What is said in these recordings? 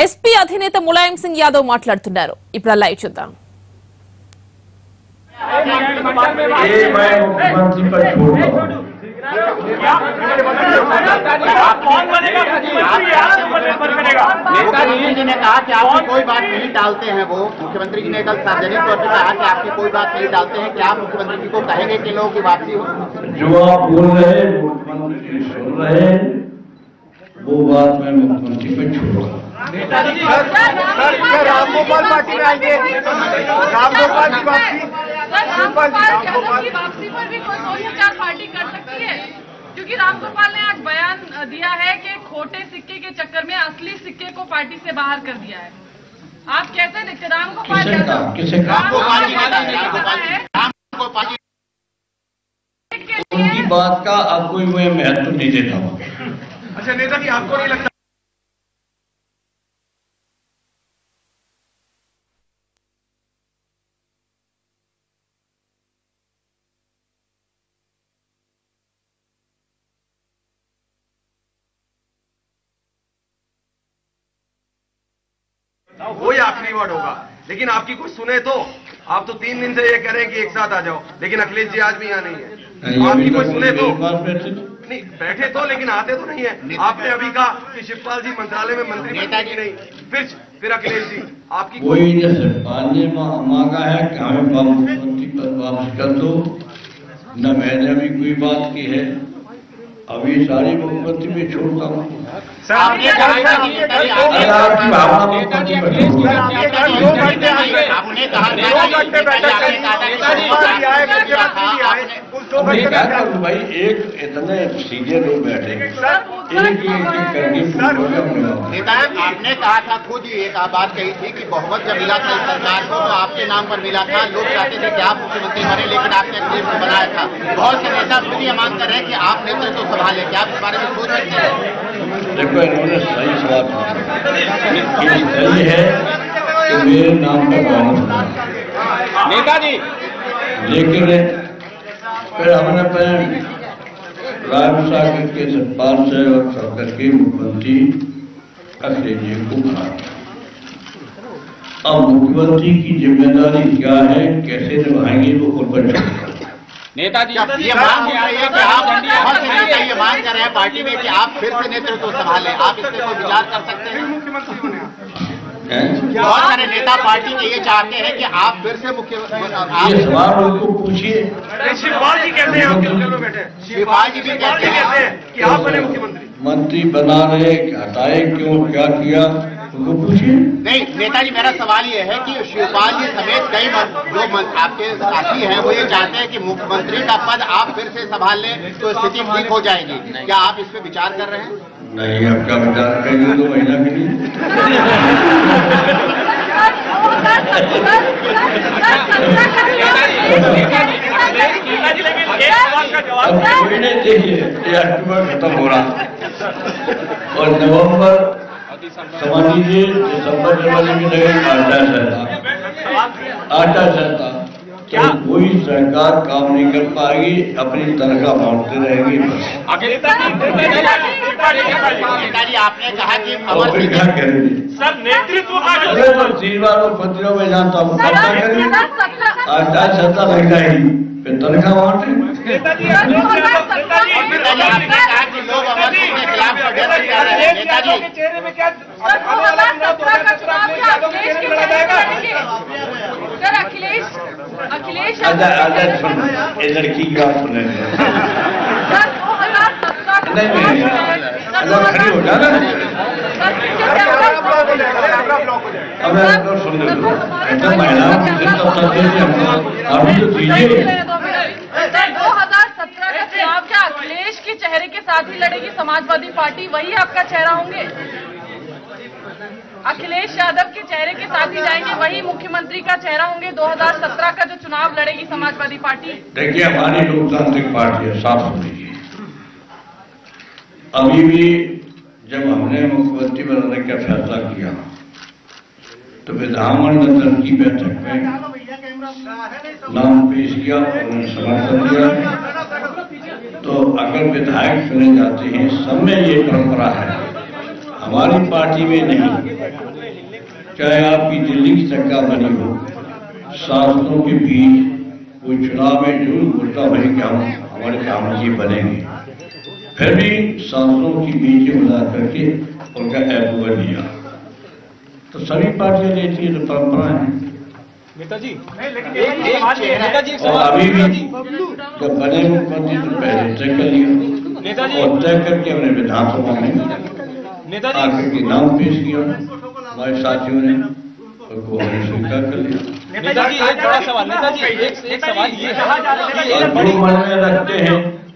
SP అధినేత ములాయం సింగ్ యాదవ్ మాట్లాడుతున్నారు. ఇప్పుడు లైవ్ చూద్దాం. मुख्यमंत्री जी ने कहा कि आपकी कोई बात नहीं टालते हैं। वो मुख्यमंत्री जी ने कल सार्वजनिक तौर पर कहा कि आपकी कोई बात नहीं टालते हैं। क्या आप मुख्यमंत्री जी को कहेंगे कि लोगों की वापसी हो? जो आप बोल रहे हैं मुख्यमंत्री सुन रहे हैं, वो बात मैं मुख्यमंत्री पे छोड़ूंगा। रामगोपाल पार्टी में आएंगे, रामगोपाल की वापसी पर भी कोई सोच विचार पार्टी कर सकती है, क्योंकि रामगोपाल ने आज बयान दिया है कि खोटे सिक्के के चक्कर में असली सिक्के को पार्टी से बाहर कर दिया है। आप कैसे देखते? रामगोपाल उनकी बात का अब कोई मैं महत्व नहीं देता हूँ। अच्छा नेता जी, आपको नहीं लगता वही आखिरी वर्ड होगा? लेकिन आपकी कोई सुने तो? आप तो 3 दिन से ये कह रहे हैं कि एक साथ आ जाओ, लेकिन अखिलेश जी आज भी यहाँ नहीं है। आपकी कोई सुने तो? नहीं बैठे तो, लेकिन आते तो नहीं है। आपने अभी कहा कि शिवपाल जी मंत्रालय में मंत्री नेताजी नहीं, फिर अखिलेश जी आपकी कोई शिवपाल ने मांगा है कि हमें मुख्यमंत्री पद वापस कर दो, न मैंने अभी कोई बात की है। अभी सारी मुख्यमंत्री में छोड़ता हूँ। आपने कहा कि भाई एक इतने सीधे लोग बैठे नेता, आपने कहा था खुद ही एक बात कही थी कि बहुमत जब मिला था इस सरकार को तो आपके नाम पर मिला था। लोग चाहते थे कि आप मुख्यमंत्री बने, लेकिन आपने अखिलेश को बनाया था। बहुत से नेता खुद ये मांग कर रहे हैं कि आप नेतृत्व तो संभालें। क्या आप इस बारे में सोच सकते हैं? देखो, इन्होंने सही सवाल सही है कि मेरे नाम पर नेताजी, लेकिन फिर हमने राजसागर के सरकार से और सरकार के मुख्यमंत्री अखिलेश जी को कहा। अब मुख्यमंत्री की जिम्मेदारी क्या है, कैसे निभाएंगे, वो खुद पर छोड़ेगा। नेताजी, ये मांग हो रही है कि आप बहुत से नेता ये मांग कर रहे हैं पार्टी में कि आप फिर से नेतृत्व संभालें। आप इस पर कोई विचार कर सकते हैं? बहुत सारे नेता पार्टी के ये चाहते हैं कि आप फिर से मुख्यमंत्री। सवाल उनको पूछिए। शिवपाल जी कहते हैं आपके बगल में बैठे, शिवपाल जी भी कहते हैं कि आप बने मुख्यमंत्री। मंत्री बना रहे, हटाए क्यों, क्या किया, उनको पूछिए। नहीं नेताजी, मेरा सवाल ये है कि शिवपाल जी समेत कई जो आपके साथी हैं वो ये चाहते हैं कि मुख्यमंत्री का पद आप फिर से संभाल लें तो स्थिति ठीक हो जाएगी। क्या आप इस पे विचार कर रहे हैं? नहीं, आपका विचार करेंगे 2 महीना के लिए। देखिए, 1 अक्टूबर खत्म हो रहा और नवंबर समझ लीजिए दिसंबर जनवरी में लगेगा आटा सहता क्या कोई सरकार काम नहीं कर पाएगी, अपनी तनख्वाह बांटते रहेगी। नेताजी, आपने कहा कि क्या करेंगे सर नेतृत्व का मंत्रियों में जानता हूँ आटा सहता लग जाएगी, फिर तनख्वाह बांटे। आपने कहा कि लोग अमर सिंह के खिलाफ षड्यंत्र कर रहे हैं। नेताजी, चेहरे में क्या अखिलेश लड़की की बात सुने नहीं खड़ी हो जाना। अब सुन लो, एकदम महिलाओं की अभी तो दीजिए। 2017 का चुनाव क्या अखिलेश के चेहरे के साथ ही लड़ेगी समाजवादी पार्टी? वही आपका चेहरा होंगे? अखिलेश यादव के चेहरे के साथ ही जाएंगे, वही मुख्यमंत्री का चेहरा होंगे 2017 का जो चुनाव लड़ेगी समाजवादी पार्टी? देखिए, हमारी लोकतांत्रिक पार्टी है, साफ सुनिए। अभी भी जब हमने मुख्यमंत्री बनाने का फैसला किया तो विधानमंडल की बैठक में नाम पेश किया, उन्होंने समर्थन दिया। तो अगर विधायक चुने जाते हैं, सब में ये परंपरा है, हमारी पार्टी में नहीं। चाहे आपकी दिल्ली की सरकार बनी हो, शासकों के बीच कोई चुनाव में जरूर बोलता भाई कि हम हमारे काम ये बनेंगे, फिर भी शासकों के बीच मिला करके उनका अप्रूवल लिया। तो सभी पार्टियां लेती है, तो परंपरा है नेताजी। और अभी भी जब बने मुख्यमंत्री तो पहले तय कर लिया नेताजी, और तय करके हमने विधानसभा में आकर के नाम पेश किया, हमारे साथियों ने उनको हमने स्वीकार कर लिया। नेताजी एक बड़ा सवाल, नेताजी एक सवाल ये है, जो मन में रखते हैं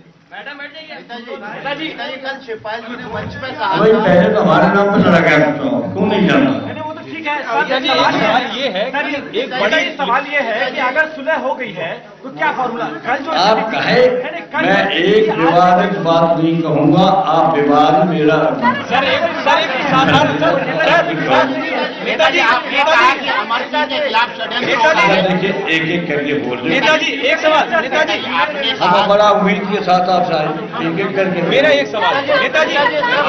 नेताजी कल शिवपाल जी ने मंच पर कहा वही पहले तो हमारे नाम पर लड़ा गया, क्यों नहीं जानता। नेताजी एक सवाल ये है कि एक बड़ा सवाल ये है कि अगर सुलह हो गई है तो क्या फॉर्मूला? कल जो आप कहे मैं एक विवादित बात नहीं कहूंगा, आप विवाद मेरा सर एक साधारण नेताजी आपने कहा कि अमरता के खिलाफ षड्यंत्र देखिए एक एक करके बोल रहे हैं। नेताजी एक सवाल, नेताजी हम बड़ा उम्मीद के साथ आप सारे एक एक करके मेरा एक सवाल, नेताजी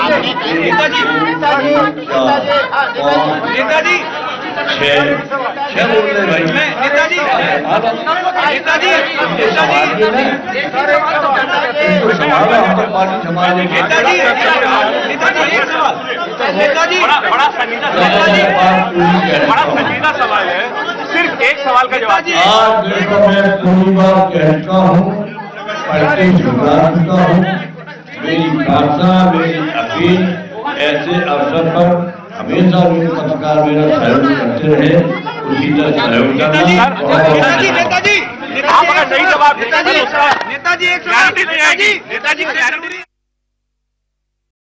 नेताजी छह बोल रहे भाई नेताजी नेताजी नेताजी बड़ा संजीदा सवाल है, सिर्फ एक सवाल का जवाब। आज देखो मैं पूरी बात कहता हूँ, पढ़ते सुधार चुका हूँ, मेरी प्रार्थना मेरी अपील ऐसे अवसर पर हमेशा मेरे पत्रकार मेरा सहयोग करते रहे, उसी तरह सहयोग करना। नेताजी आप अगर सही जवाब नेताजी एक